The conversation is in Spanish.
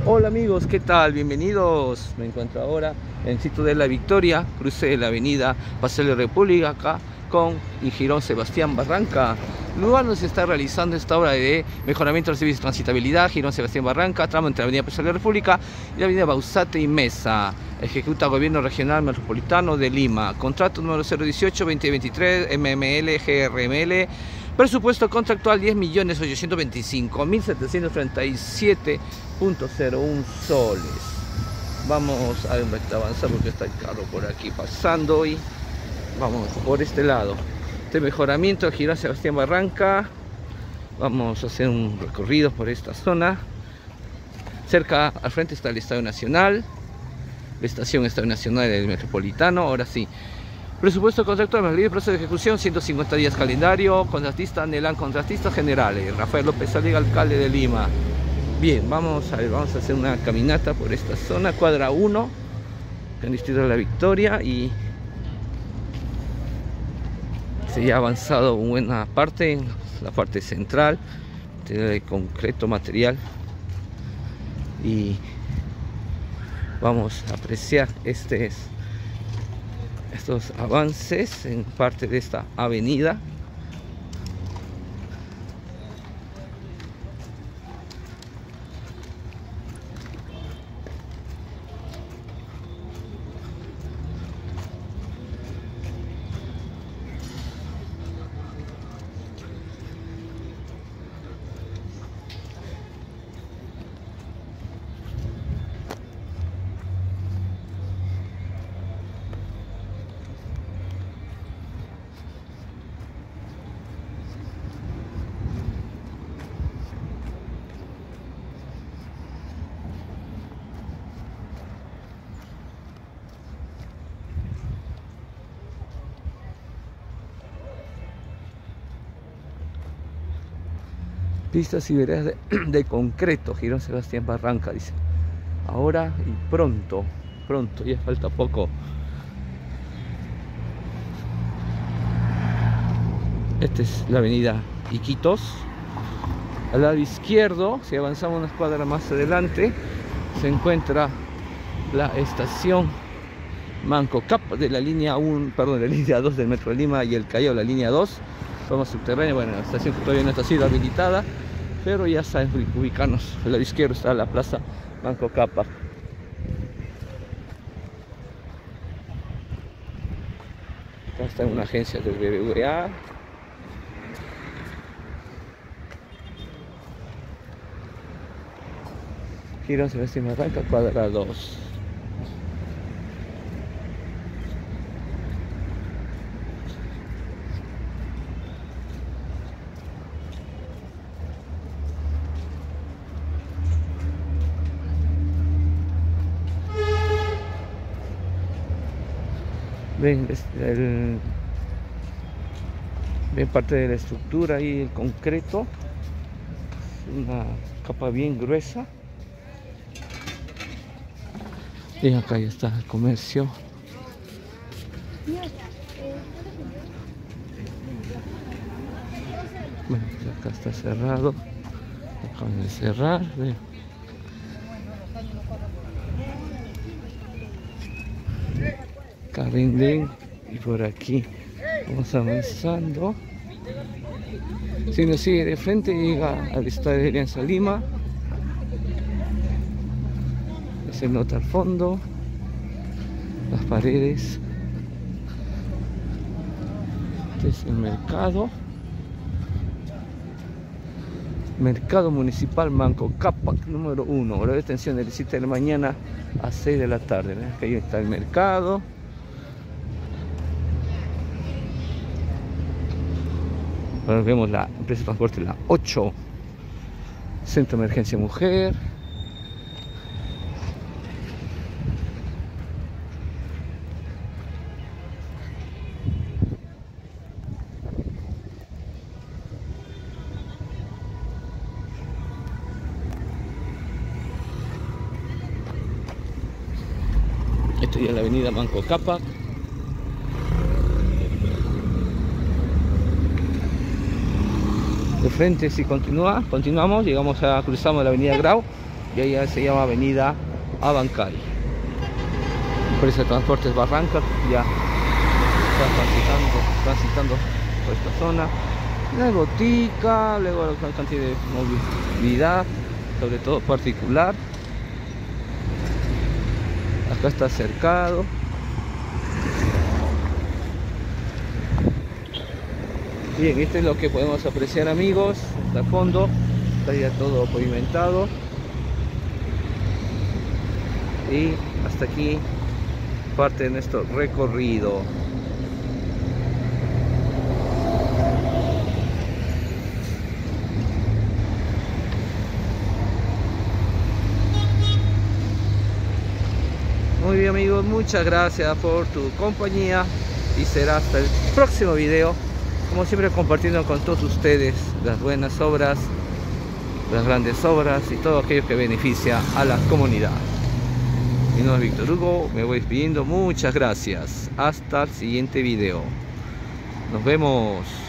Hola amigos, ¿qué tal? Bienvenidos. Me encuentro ahora en el sitio de La Victoria, cruce de la avenida Paseo de la República, acá con el Jirón Sebastián Barranca, lugar donde se está realizando esta obra de mejoramiento del servicio de transitabilidad. Jirón Sebastián Barranca, tramo entre la avenida Paseo de la República y la avenida Bausate y Mesa. Ejecuta Gobierno Regional Metropolitano de Lima. Contrato número 018-2023 MML GRML. Presupuesto contractual 10.825.737.01 soles. Vamos a avanzar porque está el carro por aquí pasando y vamos por este lado. Este mejoramiento de Jirón Sebastián Barranca. Vamos a hacer un recorrido por esta zona. Cerca al frente está el Estadio Nacional, la estación Estadio Nacional del Metropolitano. Ahora sí. Presupuesto contractual, libre proceso de ejecución, 150 días calendario. Contratista Nelan, contratistas generales. Rafael López Aliga, alcalde de Lima. Bien, vamos a hacer una caminata por esta zona, cuadra 1, en el distrito de La Victoria, y se ha avanzado una buena parte en la parte central de concreto material, y vamos a apreciar estos avances en parte de esta avenida. Pistas y veredas de concreto, Jirón Sebastián Barranca, dice. Ahora y pronto, ya falta poco. Esta es la avenida Iquitos. Al lado izquierdo, si avanzamos unas cuadras más adelante, se encuentra la estación Manco Cápac de la línea 1, perdón, de la línea 2 del Metro de Lima y el Callao, la línea 2. Vamos subterránea, bueno, la estación que todavía no está sido habilitada, pero ya saben ubicarnos. Al lado izquierdo está la plaza Manco Cápac. Acá está una agencia del BBVA. Jirón Sebastián Barranca, cuadra 2. Ven, ven parte de la estructura y el concreto, una capa bien gruesa. Y acá ya está el comercio. Bueno, acá está cerrado. Acaban de cerrar. Ven. Carindén, y por aquí vamos avanzando. Si nos sigue de frente, llega al estadio de Alianza Lima. Se nota al fondo las paredes. Este es el mercado municipal Manco Cápac número 1. Hora de atención de 7 de la mañana a 6 de la tarde. Acá ahí está el mercado. Ahora vemos la empresa de transporte, la 8, Centro de Emergencia Mujer. Esto ya es la avenida Manco Cápac. De frente, si continuamos, cruzamos la avenida Grau y allá se llama Avenida Abancay. Empresa de Transportes Barranca ya está transitando por esta zona. La gotica, luego la cantidad de movilidad, sobre todo particular. Acá está cercado. Bien, esto es lo que podemos apreciar, amigos. Hasta el fondo está ya todo pavimentado. Y hasta aquí parte de nuestro recorrido. Muy bien, amigos, muchas gracias por tu compañía y será hasta el próximo video, como siempre compartiendo con todos ustedes las buenas obras, las grandes obras y todo aquello que beneficia a la comunidad. Mi nombre es Víctor Hugo, me voy despidiendo, muchas gracias, hasta el siguiente video, nos vemos.